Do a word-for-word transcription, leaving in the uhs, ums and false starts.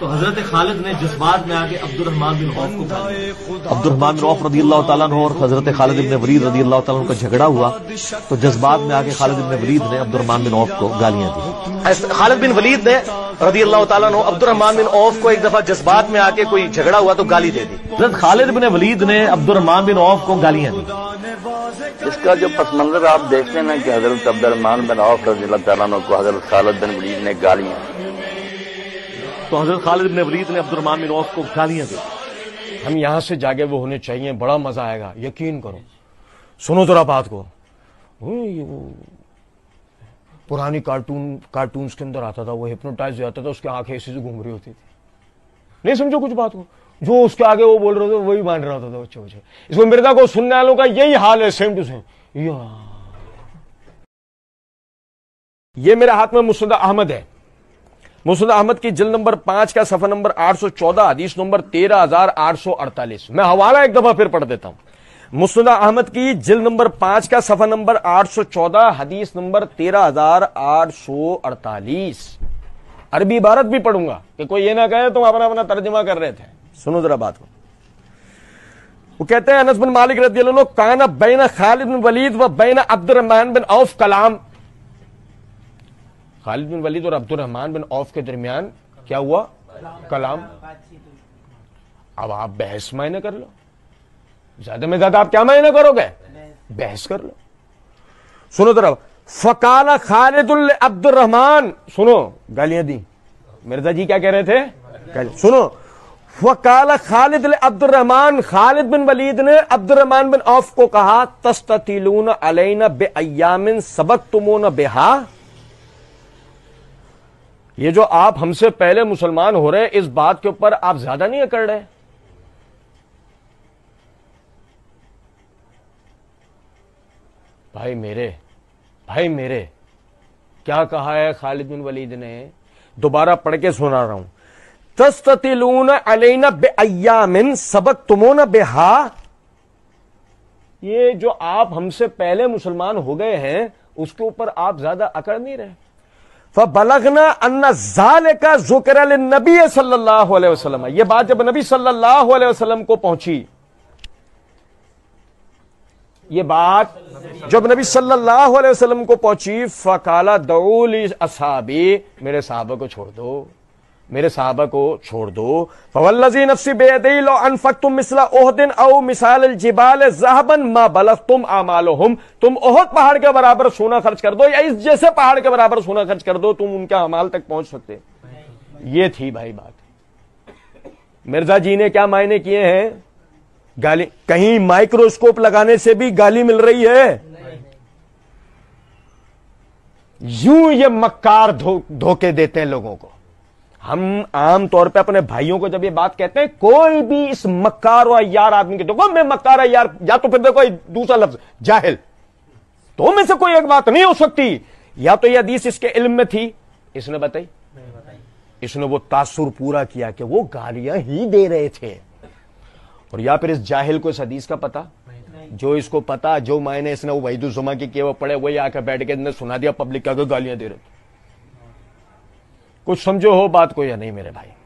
تو حضرت خالد نے جذبات میں آ کے عبد الرحمن بن عوف کو گالی دی۔ عبد الرحمن بن عوف رضی اللہ تعالیٰ عنہ اور حضرت خالد بن ولید رضی اللہ تعالیٰ عنہ کا جھگڑا ہوا تو جذبات میں آ کے خالد بن ولید نے عبد الرحمن بن عوف کو گالیاں دی۔ خالد بن ولید نے رضی اللہ تعالیٰ عنہ عبد الرحمن بن عوف کو ایک دفعہ جذبات میں آ کے کوئی جھگڑا ہوا تو گالی دے دی۔ حضرت خالد بن ولید نے عبد الرحمن بن عوف کو گالیاں دی۔ اس کا جو پس منظر آپ دیکھتے ہیں نا کہ حضرت عبد الرحمن بن عوف رضی اللہ تعالیٰ عنہ کو حضرت خالد بن ولید نے گالیاں، تو حضرت خالد بن ولید نے عبد الرحمن بن عوف کو گالیاں دی۔ ہم یہاں سے جاگے وہ ہونے چاہیے، بڑا مزہ آئے گا، یقین کرو۔ سنو ذرا بات کو، یہ وہ پرانی کارٹون کارٹونز کے اندر آتا تھا، وہ ہپنوٹائز ہو جاتا تھا، اس کی آنکھیں ایسی سے گھوم رہی ہوتی تھی، نہیں سمجھو کچھ بات کو، جو اس کے آگے وہ بول رہے تھے وہی مان رہا ہوتا تھا بچے بچے۔ اس کو مرزا کو سننے والوں کا یہی حال ہے، سیم ٹو سیم۔ یہ میرے ہاتھ میں مسند احمد ہے، مسند احمد کی جلد نمبر پانچ کا صفحہ نمبر آٹھ سو چودہ، حدیث نمبر تیرہ ہزار آٹھ سو اڑتالیس۔ میں حوالہ ایک دفعہ پھر پڑھ دیتا ہوں، مسند احمد کی جلد نمبر پانچ کا صفحہ نمبر آٹھ سو چودہ، حدیث نمبر تیرہ ہزار آٹھ سو اڑتالیس۔ عربی عبارت بھی پڑھوں گا کہ کوئی یہ نہ کہے تم اپنا اپنا ترجمہ کر رہے تھے۔ سنو ذرا بات کو، وہ کہتے ہیں انس بن مالک رضی اللہ عنہ کان بین خالد بن ولید و بین عبد الرحمن بن عوف کلام، خالد بن ولید اور عبد الرحمن بن عوف کے درمیان کیا ہوا؟ کلام۔ اب آپ بحث معنی کر لو، زیادہ میں زیادہ آپ کیا معنی کرو گے؟ بحث کر لو۔ سنو ذرا، فقال خالد عبد الرحمن، سنو گالیاں دی، مرزا جی کیا کہہ رہے تھے؟ سنو، وقال خالد عبد الرحمن، خالد بن ولید نے عبد الرحمن بن عوف کو کہا تستطیلون علینا بایام سبقتمون بہا، یہ جو آپ ہم سے پہلے مسلمان ہو رہے اس بات کے اوپر آپ زیادہ نہیں کر رہے؟ بھائی میرے بھائی میرے کیا کہا ہے خالد بن ولید نے؟ دوبارہ پڑھ کے سنا رہا ہوں، تستطیلون علینا بایام سبقتمون بہا، یہ جو آپ ہم سے پہلے مسلمان ہو گئے ہیں اس کے اوپر آپ زیادہ اکڑ نہیں رہے۔ فبلغنا ان ذالک ذکر للنبی صلی اللہ علیہ وسلم، یہ بات جب نبی صلی اللہ علیہ وسلم کو پہنچی، یہ بات جب نبی صلی اللہ علیہ وسلم کو پہنچی، فقال دعوا لی اصحابی، میرے صحابہ کو چھوڑ دو، میرے صحابہ کو چھوڑ دو، فوالذی نفسی بیدی لو انفقتم مثل احد او مثال الجبال ذهبا ما بلغتم اعمالهم، تم احد پہاڑ کے برابر سونا خرچ کر دو یا اس جیسے پہاڑ کے برابر سونا خرچ کر دو، تم ان کے اعمال تک پہنچ سکتے۔ یہ تھی بھائی بات۔ مرزا جی نے کیا معنی کیے ہیں؟ گالی، کہیں مائکروسکوپ لگانے سے بھی گالی مل رہی ہے؟ یوں یہ مکار دھوکے دیتے ہیں لوگوں کو۔ ہم عام طور پہ اپنے بھائیوں کو جب یہ بات کہتے ہیں، کوئی بھی اس مکار و عیار آدمی کے دیکھو میں مکار عیار، یا تو پھر دیکھو دوسرا لفظ جاہل، تو میں سے کوئی ایک بات نہیں ہو سکتی، یا تو یہ حدیث اس کے علم میں تھی، اس نے بتائی، اس نے وہ تاثر پورا کیا کہ وہ گالیاں ہی دے رہے تھے، اور یا پھر اس جاہل کو اس حدیث کا پتا، جو اس کو پتا، جو معنی اس نے وہ وحید الزما کی کیے وہ پڑھے، وہی آ کے بیٹھ کے سنا دیا پبلک کا کہ گالیاں دے رہے تھے۔ کچھ سمجھو ہو بات کو یا نہیں میرے بھائی؟